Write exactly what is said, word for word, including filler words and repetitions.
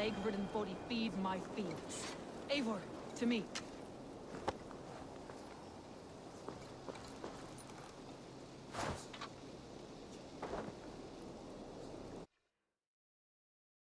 plague-ridden body feeds my fields. Eivor, to me.